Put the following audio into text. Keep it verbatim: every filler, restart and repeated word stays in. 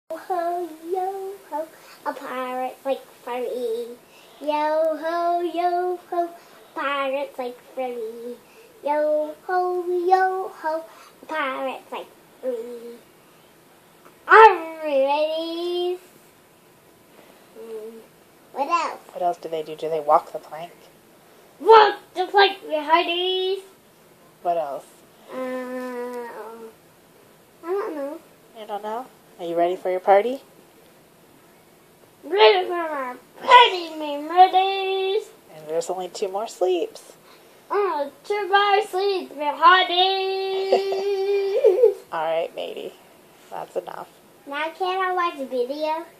Ho, yo, ho, a pirate's like free. Yo, ho, yo, ho, pirate's like free. Yo, ho, yo, ho, a pirate's like free. Are we ready? Hmm. What else? What else do they do? Do they walk the plank? Walk the plank, hearties. What else? Uh, I don't know. You don't know? Are you ready for your party? Ready for our party, me hearties. And there's only two more sleeps. Oh, two more sleeps, me hearties. All right, matey. That's enough. Now can I watch a video?